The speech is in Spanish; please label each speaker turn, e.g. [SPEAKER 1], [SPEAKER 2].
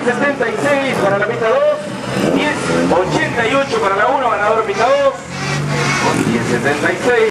[SPEAKER 1] 10.76 para la pista 2, 10.88 para la 1, ganador pista 2, con 10.76.